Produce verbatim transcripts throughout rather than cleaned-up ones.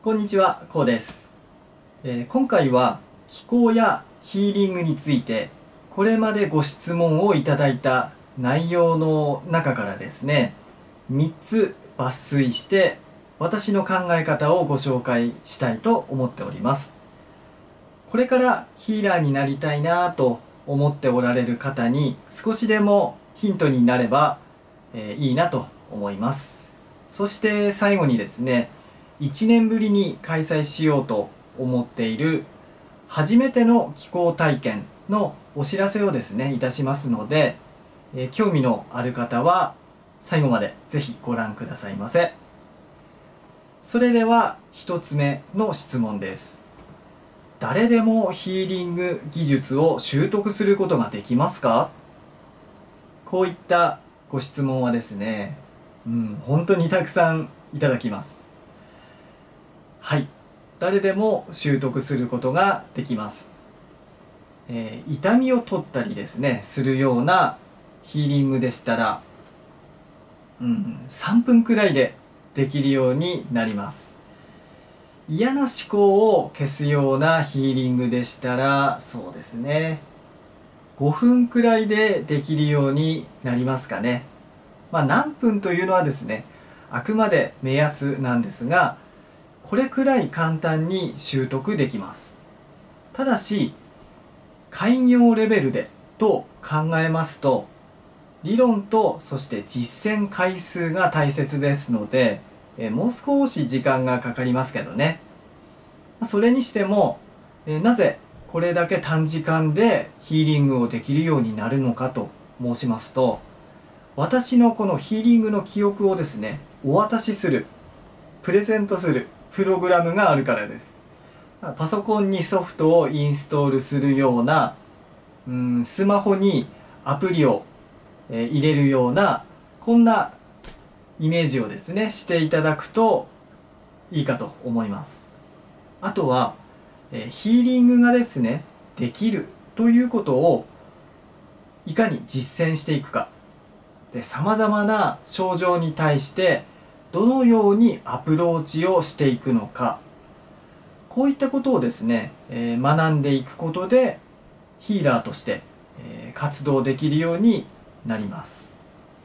こんにちは、こうです、えー、今回は気候やヒーリングについてこれまでご質問をいただいた内容の中からですね、みっつ抜粋して私の考え方をご紹介したいと思っております。これからヒーラーになりたいなと思っておられる方に少しでもヒントになれば、えー、いいなと思います。そして最後にですね、いちねんぶりに開催しようと思っている初めての気候体験のお知らせをですねいたしますので、えー、興味のある方は最後までぜひご覧くださいませ。それではひとつめの質問です。誰でもヒーリング技術を習得することができますか？こういったご質問はですね、うん、本当にたくさんいただきます。はい、誰でも習得することができます。えー、痛みを取ったりですねするようなヒーリングでしたら、うん、さんぷんくらいでできるようになります。嫌な思考を消すようなヒーリングでしたら、そうですね、ごふんくらいでできるようになりますかね。まあ何分というのはですね、あくまで目安なんですが、これくらい簡単に習得できます。ただし開業レベルでと考えますと、理論とそして実践回数が大切ですので、えもう少し時間がかかりますけどね。それにしても、えなぜこれだけ短時間でヒーリングをできるようになるのかと申しますと、私のこのヒーリングの記憶をですねお渡しする、プレゼントするプログラムがあるからです。パソコンにソフトをインストールするような、うん、スマホにアプリを、えー、入れるような、こんなイメージをですねしていただくといいかと思います。あとは、えー、ヒーリングがですねできるということをいかに実践していくかで、さまざまな症状に対してどのようにアプローチをしていくのか、こういったことをですね、えー、学んでいくことでヒーラーとして、えー、活動できるようになります。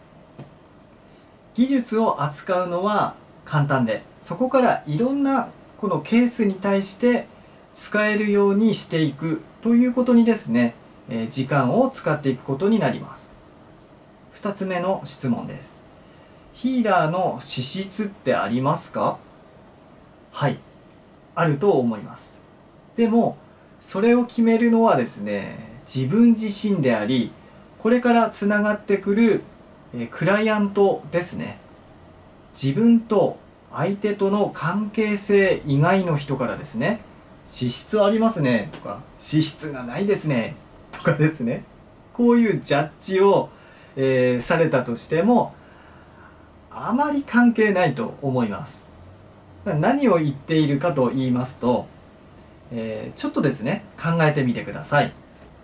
技術を扱うのは簡単で、そこからいろんなこのケースに対して使えるようにしていくということにですね、えー、時間を使っていくことになります。ふたつめの質問です。ヒーラーの資質ってありますか？はい、あると思います。でもそれを決めるのはですね自分自身であり、これからつながってくるえクライアントですね。自分と相手との関係性以外の人からですね、資質ありますねとか資質がないですねとかですね、こういうジャッジを、えー、されたとしてもあまり関係ないと思います。何を言っているかと言いますと、えー、ちょっとですね考えてみてください。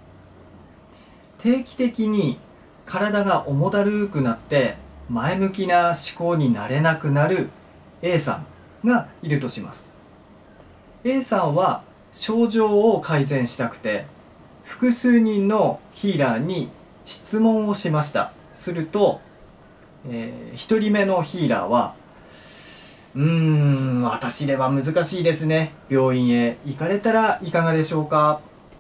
定期的に体が重だるくなって前向きな思考になれなくなる A さんがいるとします。 A さんは症状を改善したくて複数人のヒーラーに質問をしました。すると、えー、ひとりめのヒーラーはうーん、私では難しいですね。病院へ行かれたらいかがでしょうか。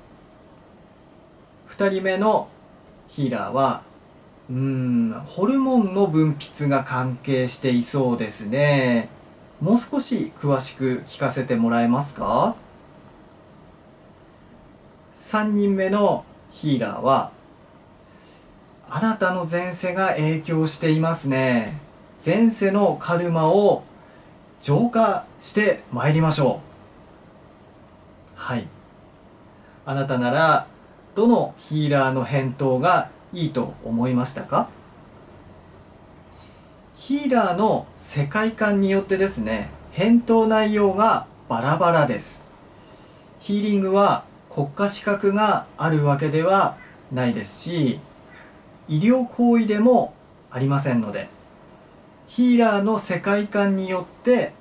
ふたりめのヒーラーは、うーん、ホルモンの分泌が関係していそうですね。もう少し詳しく聞かせてもらえますか。さんにんめのヒーラーは、あなたの前世が影響していますね。前世のカルマを浄化してまいりましょう。はい。あなたならどのヒーラーの返答がいいと思いましたか？ヒーラーの世界観によってですね、返答内容がバラバラです。ヒーリングは国家資格があるわけではないですし、医療行為でもありませんので、ヒーラーの世界観によって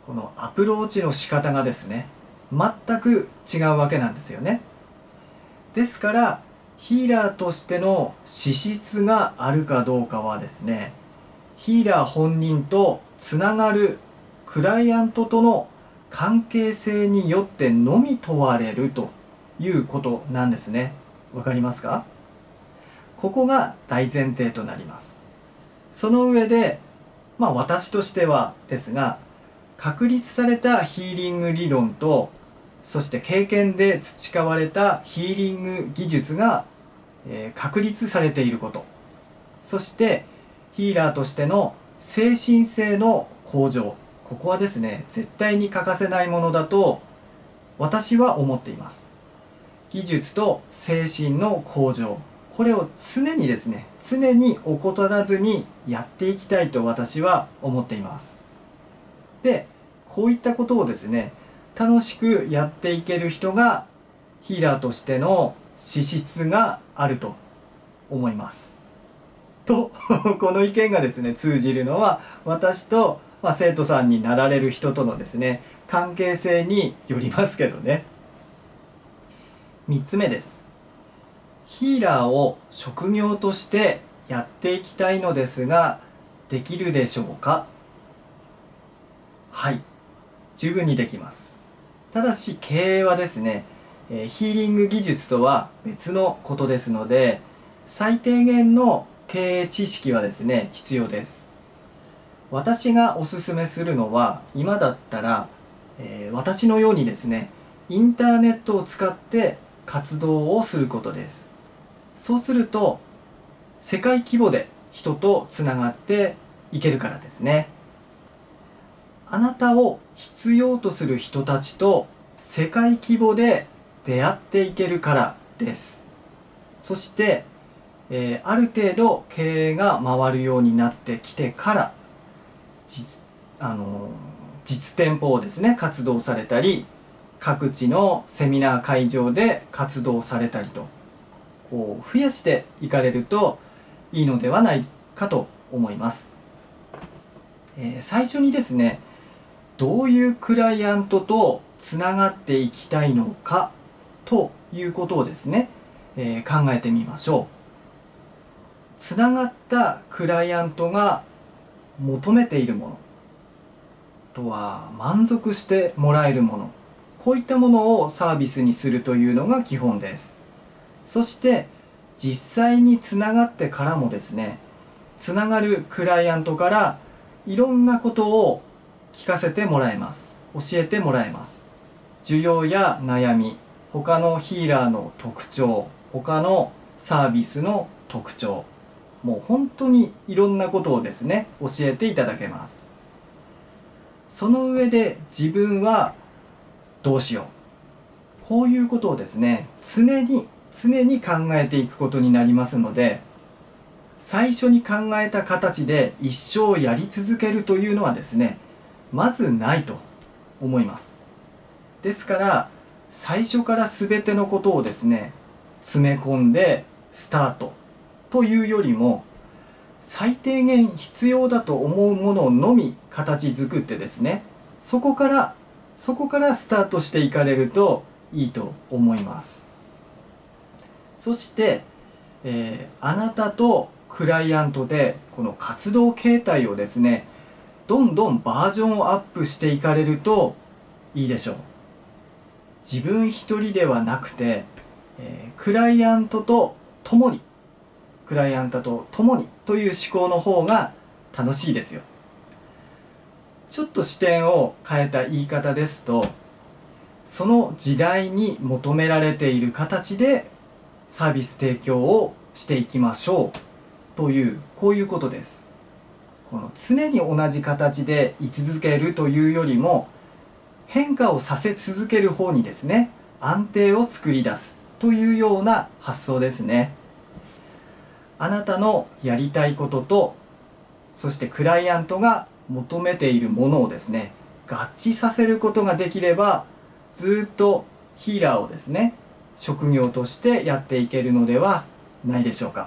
このアプローチの仕方がですね、全く違うわけなんですよね。ですからヒーラーとしての資質があるかどうかはですね、ヒーラー本人とつながるクライアントとの関係性によってのみ問われるということなんですね。わかりますか？ここが大前提となります。その上で、まあ私としてはですが、確立されたヒーリング理論と、そして経験で培われたヒーリング技術が、えー、確立されていること、そしてヒーラーとしての精神性の向上、ここはですね、絶対に欠かせないものだと私は思っています。技術と精神の向上、これを常にですね、常に怠らずにやっていきたいと私は思っています。で、こういったことをですね、楽しくやっていける人がヒーラーとしての資質があると思います。とこの意見がですね、通じるのは私と、まあ、生徒さんになられる人とのですね、関係性によりますけどね。みっつめです。ヒーラーを職業としてやっていきたいのですが、できるでしょうか？はい、十分にできます。ただし経営はですね、えーヒーリング技術とは別のことですので、最低限の経営知識はですね、必要です。私がおすすめするのは、今だったら、えー私のようにですね、インターネットを使って活動をすることです。そうすると世界規模で人とつながっていけるからですね。あなたを必要とする人たちと世界規模で出会っていけるからです。そして、えーある程度経営が回るようになってきてから実、あのー実店舗をですね、活動されたり、各地のセミナー会場で活動されたりと、こう増やしていかれるといいのではないかと思います。えー最初にですね、どういうクライアントとつながっていきたいのかということをですね、えー考えてみましょう。つながったクライアントが求めているもの、あとは満足してもらえるもの、こういったものをサービスにするというのが基本です。そして実際につながってからもですね、つながるクライアントからいろんなことを聞かせてもらえます。教えてもらえます。需要や悩み、他のヒーラーの特徴、他のサービスの特徴、もう本当にいろんなことをですね、教えていただけます。その上で自分はどうしよう、こういうことをですね、常に常に考えていくことになりますので、最初に考えた形で一生やり続けるというのはですね、まずないと思います。ですから最初から全てのことをですね、詰め込んでスタートというよりも、最低限必要だと思うもののみ形作ってですね、そこからそこからスタートしていかれるといいと思います。そして、えーあなたとクライアントでこの活動形態をですね、どんどんバージョンアップしていかれるといいでしょう。自分一人ではなくて、えークライアントと共にクライアントと共にという思考の方が楽しいですよ。ちょっと視点を変えた言い方ですと、その時代に求められている形でサービス提供をしていきましょうという、こういうことです。この常に同じ形で居続けるというよりも、変化をさせ続ける方にですね、安定を作り出すというような発想ですね。あなたのやりたいことと、そしてクライアントが求めているものをですね、合致させることができれば、ずっとヒーラーをですね、職業としてやっていけるのではないでしょうか。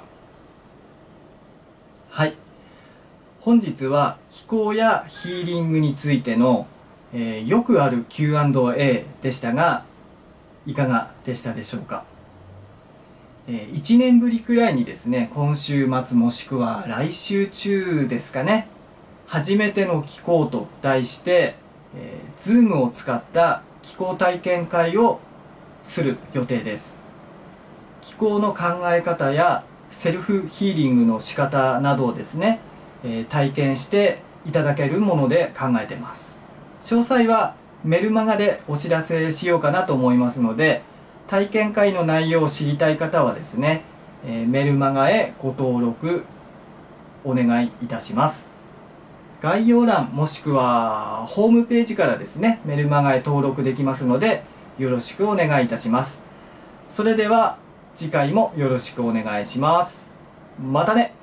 はい。本日は気候やヒーリングについてのえー、よくある キューアンドエー でしたが、いかがでしたでしょうか。えー、いちねんぶりくらいにですね、今週末もしくは来週中ですかね、初めての気候と題して、えー、Zoom を使った気候体験会をする予定です。気候の考え方やセルフヒーリングの仕方などをですね、えー、体験していただけるもので考えています。詳細はメルマガでお知らせしようかなと思いますので、体験会の内容を知りたい方はですね、えー、メルマガへご登録お願いいたします。概要欄もしくはホームページからですね、メルマガへ登録できますので、よろしくお願いいたします。それでは次回もよろしくお願いします。またね。